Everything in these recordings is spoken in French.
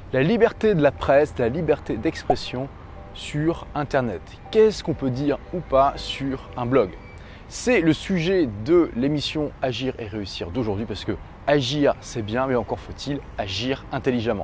La liberté de la presse, la liberté d'expression sur Internet. Qu'est-ce qu'on peut dire ou pas sur un blog? C'est le sujet de l'émission Agir et réussir d'aujourd'hui parce que agir c'est bien, mais encore faut-il agir intelligemment.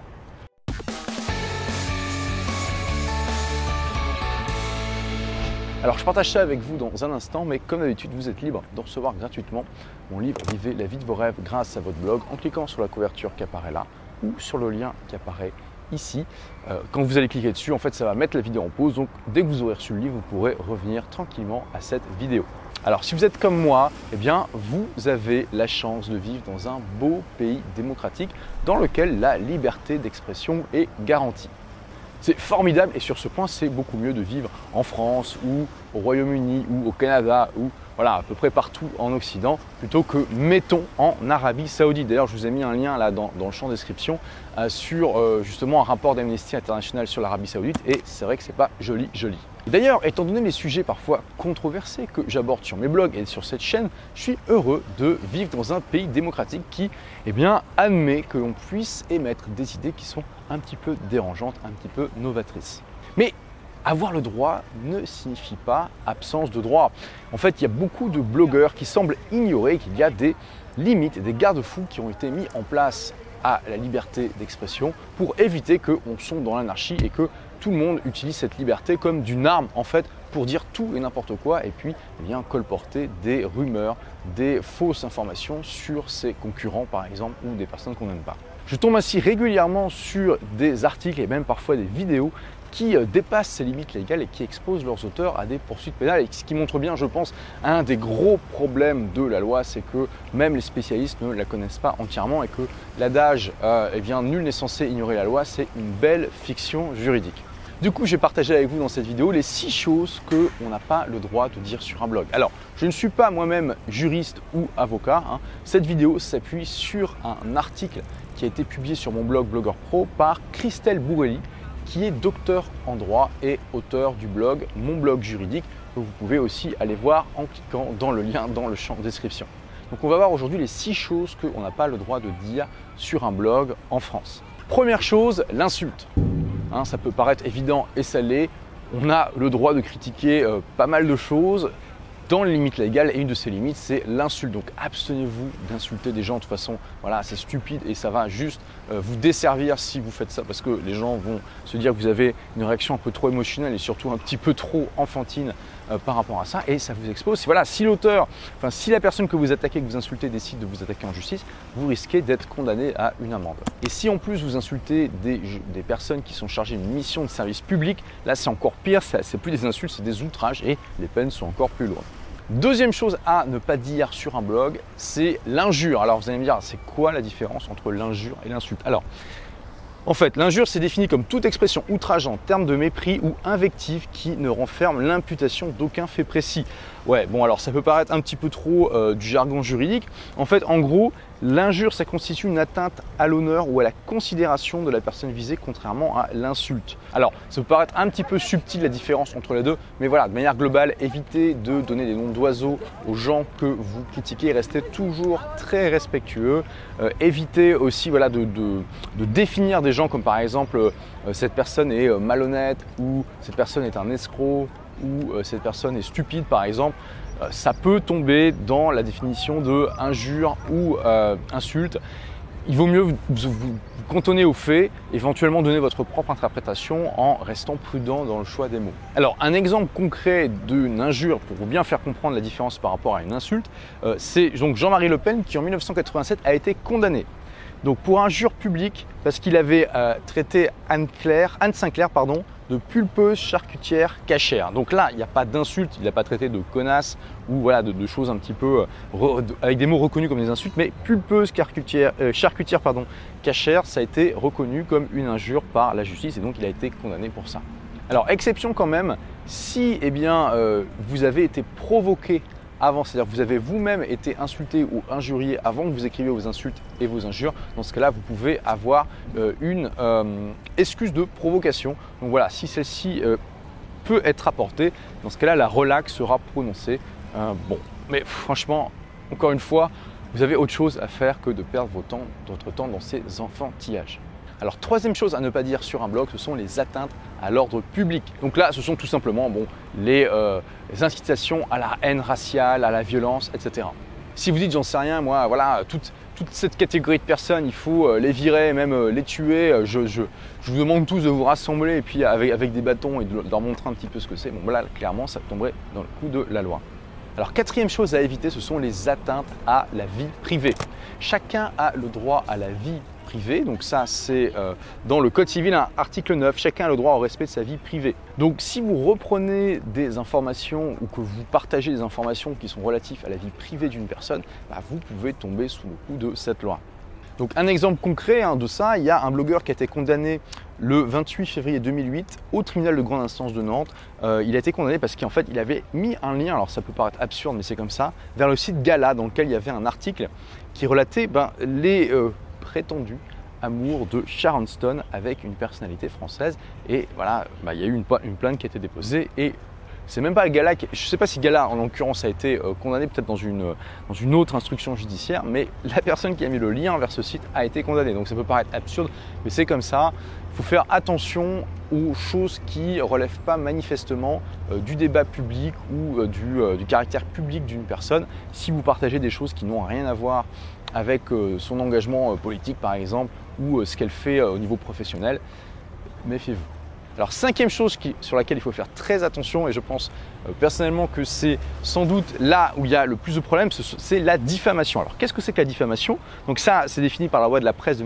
Alors je partage ça avec vous dans un instant, mais comme d'habitude vous êtes libre de recevoir gratuitement mon livre Vivez la vie de vos rêves grâce à votre blog en cliquant sur la couverture qui apparaît là ou sur le lien qui apparaît ici. Quand vous allez cliquer dessus, en fait ça va mettre la vidéo en pause, donc dès que vous aurez reçu le livre, vous pourrez revenir tranquillement à cette vidéo. Alors si vous êtes comme moi, eh bien vous avez la chance de vivre dans un beau pays démocratique dans lequel la liberté d'expression est garantie. C'est formidable et sur ce point, c'est beaucoup mieux de vivre en France ou au Royaume-Uni ou au Canada ou voilà, à peu près partout en Occident plutôt que, mettons, en Arabie Saoudite. D'ailleurs, je vous ai mis un lien là dans le champ description sur justement un rapport d'Amnesty International sur l'Arabie Saoudite et c'est vrai que c'est pas joli. D'ailleurs, étant donné les sujets parfois controversés que j'aborde sur mes blogs et sur cette chaîne, je suis heureux de vivre dans un pays démocratique qui admet que l'on puisse émettre des idées qui sont un petit peu dérangeantes, un petit peu novatrices. Mais avoir le droit ne signifie pas absence de droit. En fait, il y a beaucoup de blogueurs qui semblent ignorer qu'il y a des limites et des garde-fous qui ont été mis en place à la liberté d'expression pour éviter qu'on sombre dans l'anarchie et que tout le monde utilise cette liberté comme d'une arme en fait pour dire tout et n'importe quoi et puis colporter des rumeurs, des fausses informations sur ses concurrents par exemple ou des personnes qu'on n'aime pas. Je tombe ainsi régulièrement sur des articles et même parfois des vidéos qui dépassent ces limites légales et qui exposent leurs auteurs à des poursuites pénales. Et ce qui montre bien, je pense, un des gros problèmes de la loi, c'est que même les spécialistes ne la connaissent pas entièrement et que l'adage nul n'est censé ignorer la loi, c'est une belle fiction juridique. Du coup, j'ai partagé avec vous dans cette vidéo les 6 choses qu'on n'a pas le droit de dire sur un blog. Alors, je ne suis pas moi-même juriste ou avocat. Cette vidéo s'appuie sur un article qui a été publié sur mon blog Blogueur Pro par Christelle Bourrelli, qui est docteur en droit et auteur du blog Mon blog juridique, que vous pouvez aussi aller voir en cliquant dans le lien dans le champ description. Donc on va voir aujourd'hui les 6 choses qu'on n'a pas le droit de dire sur un blog en France. Première chose, l'insulte. Ça peut paraître évident et ça l'est. On a le droit de critiquer pas mal de choses dans les limites légales et une de ces limites c'est l'insulte. Donc abstenez-vous d'insulter des gens, de toute façon voilà, c'est stupide et ça va juste vous desservir si vous faites ça parce que les gens vont se dire que vous avez une réaction un peu trop émotionnelle et surtout un petit peu trop enfantine par rapport à ça et ça vous expose. Voilà, si la personne que vous attaquez, que vous insultez décide de vous attaquer en justice, vous risquez d'être condamné à une amende. Et si en plus vous insultez des personnes qui sont chargées d'une mission de service public, là c'est encore pire, c'est plus des insultes, c'est des outrages et les peines sont encore plus lourdes. Deuxième chose à ne pas dire sur un blog, c'est l'injure. Alors vous allez me dire, c'est quoi la différence entre l'injure et l'insulte? Alors, en fait, l'injure, c'est défini comme toute expression outrageante, terme de mépris ou invective qui ne renferme l'imputation d'aucun fait précis. Ouais, bon alors ça peut paraître un petit peu trop du jargon juridique. En fait, en gros, l'injure, ça constitue une atteinte à l'honneur ou à la considération de la personne visée, contrairement à l'insulte. Alors, ça peut paraître un petit peu subtil la différence entre les deux, mais voilà, de manière globale, évitez de donner des noms d'oiseaux aux gens que vous critiquez, restez toujours très respectueux. Évitez aussi de définir des gens comme par exemple cette personne est malhonnête ou cette personne est un escroc ou cette personne est stupide par exemple. Ça peut tomber dans la définition de injure ou insulte. Il vaut mieux vous cantonner aux faits, éventuellement donner votre propre interprétation en restant prudent dans le choix des mots. Alors un exemple concret d'une injure pour bien faire comprendre la différence par rapport à une insulte, c'est donc Jean-Marie Le Pen qui en 1987 a été condamné. Donc pour injure publique parce qu'il avait traité Anne Sinclair de pulpeuse charcutière cachère. Donc là, il n'y a pas d'insulte, il n'a pas traité de connasse ou voilà, de choses un petit peu avec des mots reconnus comme des insultes, mais pulpeuse charcutière cachère, ça a été reconnu comme une injure par la justice et donc il a été condamné pour ça. Alors exception quand même, si vous avez été provoqué avant, c'est-à-dire que vous avez vous-même été insulté ou injurié avant que vous écriviez vos insultes et vos injures, dans ce cas-là, vous pouvez avoir une excuse de provocation. Donc voilà, si celle-ci peut être apportée, dans ce cas-là, la relaxe sera prononcée. Mais franchement, encore une fois, vous avez autre chose à faire que de perdre votre temps dans ces enfantillages. Alors troisième chose à ne pas dire sur un blog, ce sont les atteintes à l'ordre public. Donc là, ce sont tout simplement les incitations à la haine raciale, à la violence, etc. Si vous dites j'en sais rien, moi voilà, toute cette catégorie de personnes, il faut les virer, même les tuer, je vous demande tous de vous rassembler et puis avec des bâtons et de leur montrer un petit peu ce que c'est. Bon là, clairement, ça tomberait dans le coup de la loi. Alors quatrième chose à éviter, ce sont les atteintes à la vie privée. Chacun a le droit à la vie privée, donc ça c'est dans le Code civil, article 9, chacun a le droit au respect de sa vie privée. Donc si vous reprenez des informations ou que vous partagez des informations qui sont relatives à la vie privée d'une personne, vous pouvez tomber sous le coup de cette loi. Donc un exemple concret de ça, il y a un blogueur qui a été condamné le 28 février 2008 au tribunal de grande instance de Nantes. Il a été condamné parce qu'en fait il avait mis un lien, alors ça peut paraître absurde mais c'est comme ça, vers le site Gala dans lequel il y avait un article qui relatait les prétendus amours de Sharon Stone avec une personnalité française. Et voilà, il y a eu une plainte qui a été déposée et c'est même pas Gala, je ne sais pas si Gala en l'occurrence a été condamné peut-être dans une autre instruction judiciaire, mais la personne qui a mis le lien vers ce site a été condamnée. Donc ça peut paraître absurde, mais c'est comme ça. Il faut faire attention aux choses qui ne relèvent pas manifestement du débat public ou du caractère public d'une personne. Si vous partagez des choses qui n'ont rien à voir avec son engagement politique par exemple ou ce qu'elle fait au niveau professionnel, méfiez-vous. Alors cinquième chose sur laquelle il faut faire très attention, et je pense personnellement que c'est sans doute là où il y a le plus de problèmes, c'est la diffamation. Alors qu'est-ce que c'est que la diffamation? Donc ça, c'est défini par la loi de la presse de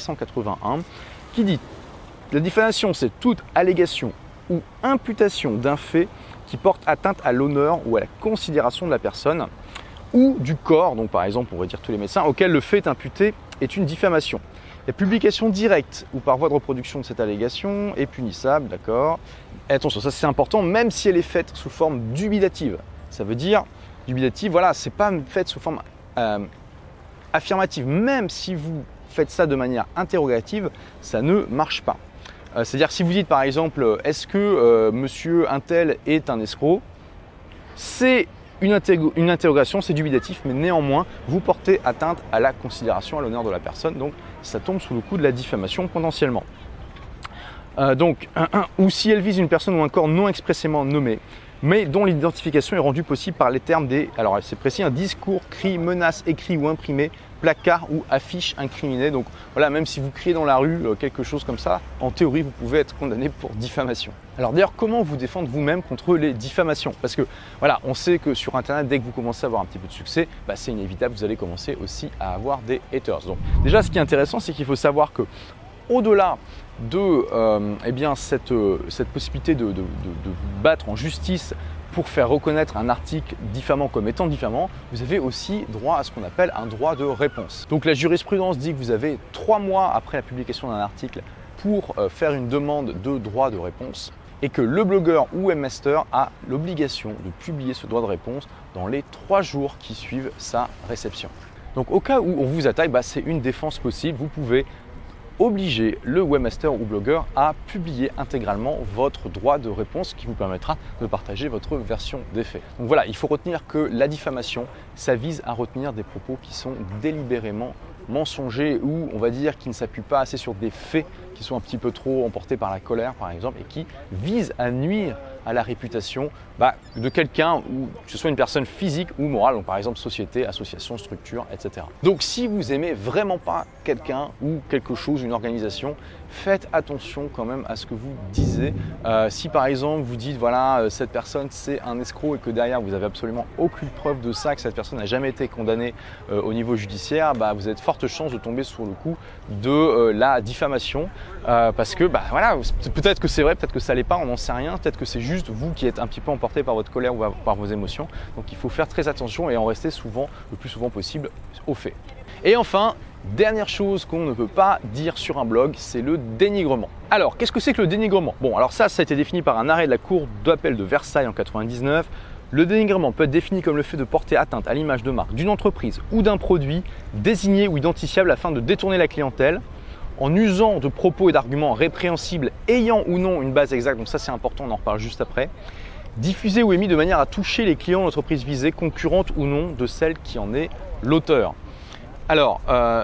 1881 qui dit la diffamation, c'est toute allégation ou imputation d'un fait qui porte atteinte à l'honneur ou à la considération de la personne ou du corps, donc par exemple on va dire tous les médecins, auquel le fait imputé est une diffamation. La publication directe ou par voie de reproduction de cette allégation est punissable, d'accord. Et attention, ça c'est important, même si elle est faite sous forme dubitative. Ça veut dire, dubitative, voilà, c'est pas fait sous forme affirmative. Même si vous faites ça de manière interrogative, ça ne marche pas. C'est-à-dire si vous dites par exemple, est-ce que monsieur untel est un escroc? C'est une interrogation, c'est dubitatif, mais néanmoins, vous portez atteinte à la considération, à l'honneur de la personne, donc ça tombe sous le coup de la diffamation potentiellement. Ou si elle vise une personne ou un corps non expressément nommé, mais dont l'identification est rendue possible par les termes des, alors c'est précis, un discours, cri, menace, écrit ou imprimé, placard ou affiche incriminée. Donc voilà, même si vous criez dans la rue quelque chose comme ça, en théorie, vous pouvez être condamné pour diffamation. Alors d'ailleurs, comment vous défendre vous-même contre les diffamations? Parce que voilà, on sait que sur Internet, dès que vous commencez à avoir un petit peu de succès, c'est inévitable, vous allez commencer aussi à avoir des haters. Donc déjà, ce qui est intéressant, c'est qu'il faut savoir que au-delà de cette possibilité de vous battre en justice pour faire reconnaître un article diffamant comme étant diffamant, vous avez aussi droit à ce qu'on appelle un droit de réponse. Donc la jurisprudence dit que vous avez 3 mois après la publication d'un article pour faire une demande de droit de réponse et que le blogueur ou webmaster a l'obligation de publier ce droit de réponse dans les 3 jours qui suivent sa réception. Donc au cas où on vous attaque, c'est une défense possible. Vous pouvez obliger le webmaster ou blogueur à publier intégralement votre droit de réponse qui vous permettra de partager votre version des faits. Donc voilà, il faut retenir que la diffamation, ça vise à retenir des propos qui sont délibérément mensongers ou on va dire qui ne s'appuient pas assez sur des faits qui sont un petit peu trop emportés par la colère par exemple et qui visent à nuire à la réputation de quelqu'un, ou que ce soit une personne physique ou morale, donc par exemple société, association, structure, etc. Donc si vous aimez vraiment pas quelqu'un ou quelque chose, une organisation, faites attention quand même à ce que vous disiez. Si par exemple vous dites voilà cette personne c'est un escroc et que derrière vous avez absolument aucune preuve de ça, que cette personne n'a jamais été condamnée au niveau judiciaire, vous avez de fortes chances de tomber sur le coup de la diffamation parce que voilà, peut-être que c'est vrai, peut-être que ça l'est pas, on n'en sait rien, peut-être que c'est juste vous qui êtes un petit peu emporté par votre colère ou par vos émotions. Donc il faut faire très attention et en rester le plus souvent possible aux faits. Et enfin, dernière chose qu'on ne peut pas dire sur un blog, c'est le dénigrement. Alors, qu'est-ce que c'est que le dénigrement? Bon, alors ça a été défini par un arrêt de la Cour d'appel de Versailles en 1999. Le dénigrement peut être défini comme le fait de porter atteinte à l'image de marque d'une entreprise ou d'un produit désigné ou identifiable afin de détourner la clientèle, en usant de propos et d'arguments répréhensibles ayant ou non une base exacte, donc ça c'est important, on en reparle juste après, diffusé ou émis de manière à toucher les clients de l'entreprise visée, concurrente ou non de celle qui en est l'auteur. Alors,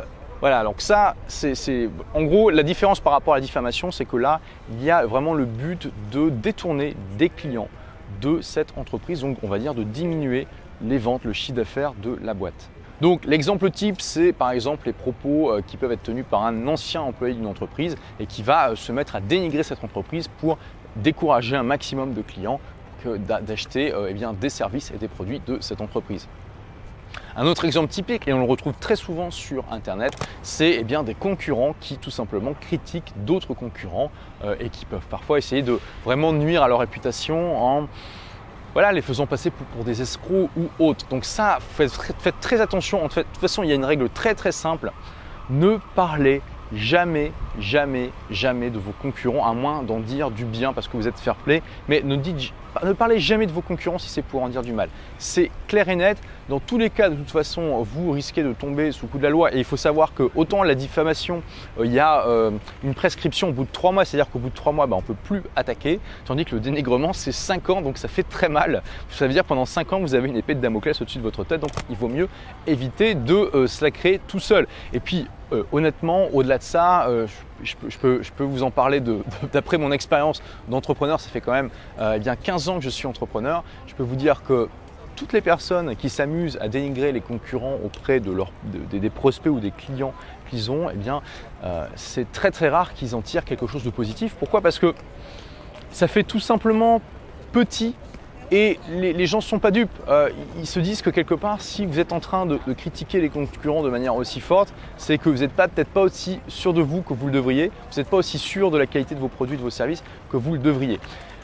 Voilà, donc ça, en gros, la différence par rapport à la diffamation, c'est que là, il y a vraiment le but de détourner des clients de cette entreprise, donc on va dire de diminuer les ventes, le chiffre d'affaires de la boîte. Donc l'exemple type, c'est par exemple les propos qui peuvent être tenus par un ancien employé d'une entreprise et qui va se mettre à dénigrer cette entreprise pour décourager un maximum de clients d'acheter des services et des produits de cette entreprise. Un autre exemple typique, et on le retrouve très souvent sur Internet, c'est des concurrents qui tout simplement critiquent d'autres concurrents et qui peuvent parfois essayer de vraiment nuire à leur réputation en les faisant passer pour des escrocs ou autres. Donc ça, faites très attention. En fait, de toute façon, il y a une règle très simple. Ne parlez jamais de vos concurrents, à moins d'en dire du bien parce que vous êtes fair play, mais ne parlez jamais de vos concurrents si c'est pour en dire du mal. C'est clair et net. Dans tous les cas, de toute façon, vous risquez de tomber sous le coup de la loi et il faut savoir que autant la diffamation, il y a une prescription au bout de 3 mois, c'est-à-dire qu'au bout de 3 mois, on ne peut plus attaquer, tandis que le dénigrement, c'est 5 ans, donc ça fait très mal. Ça veut dire que pendant 5 ans, vous avez une épée de Damoclès au-dessus de votre tête, donc il vaut mieux éviter de se la créer tout seul. Et puis, honnêtement, au-delà de ça, je peux vous en parler d'après mon expérience d'entrepreneur. Ça fait quand même 15 ans que je suis entrepreneur. Je peux vous dire que toutes les personnes qui s'amusent à dénigrer les concurrents auprès des prospects ou des clients qu'ils ont, c'est très rare qu'ils en tirent quelque chose de positif. Pourquoi? Parce que ça fait tout simplement petit. Et les gens ne sont pas dupes, ils se disent que quelque part, si vous êtes en train de critiquer les concurrents de manière aussi forte, c'est que vous n'êtes peut-être pas aussi sûr de vous que vous le devriez, vous n'êtes pas aussi sûr de la qualité de vos produits, de vos services que vous le devriez.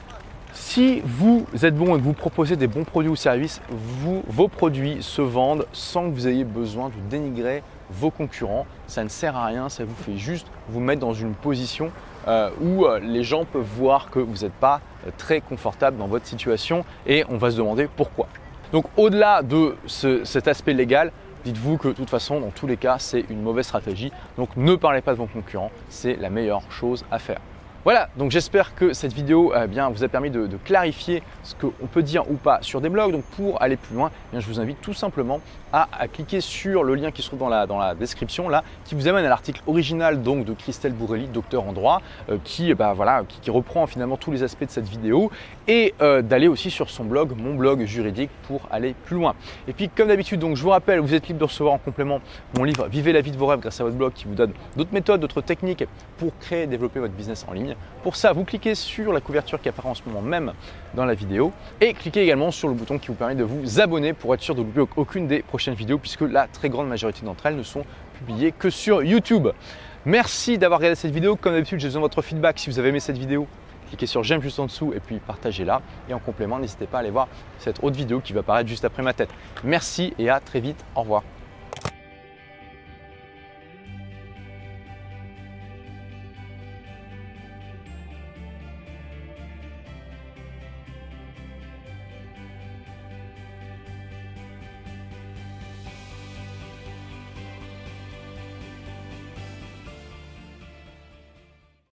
Si vous êtes bon et que vous proposez des bons produits ou services, vos produits se vendent sans que vous ayez besoin de dénigrer vos concurrents. Ça ne sert à rien, ça vous fait juste vous mettre dans une position où les gens peuvent voir que vous n'êtes pas très confortable dans votre situation et on va se demander pourquoi. Donc au-delà de cet aspect légal, dites-vous que de toute façon, dans tous les cas, c'est une mauvaise stratégie. Donc ne parlez pas de vos concurrents, c'est la meilleure chose à faire. Voilà, donc j'espère que cette vidéo vous a permis de clarifier ce qu'on peut dire ou pas sur des blogs. Donc pour aller plus loin, je vous invite tout simplement à cliquer sur le lien qui se trouve dans la description là, qui vous amène à l'article original donc de Christelle Bourrelli, docteur en droit, qui reprend finalement tous les aspects de cette vidéo et d'aller aussi sur son blog, mon blog juridique, pour aller plus loin. Et puis comme d'habitude, donc je vous rappelle, vous êtes libre de recevoir en complément mon livre Vivez la vie de vos rêves grâce à votre blog, qui vous donne d'autres méthodes, d'autres techniques pour créer et développer votre business en ligne. Pour ça, vous cliquez sur la couverture qui apparaît en ce moment même dans la vidéo et cliquez également sur le bouton qui vous permet de vous abonner pour être sûr de ne louper aucune des prochaines vidéos, puisque la très grande majorité d'entre elles ne sont publiées que sur YouTube. Merci d'avoir regardé cette vidéo. Comme d'habitude, j'ai besoin de votre feedback. Si vous avez aimé cette vidéo, cliquez sur j'aime juste en dessous et puis partagez-la. Et en complément, n'hésitez pas à aller voir cette autre vidéo qui va apparaître juste après ma tête. Merci et à très vite. Au revoir.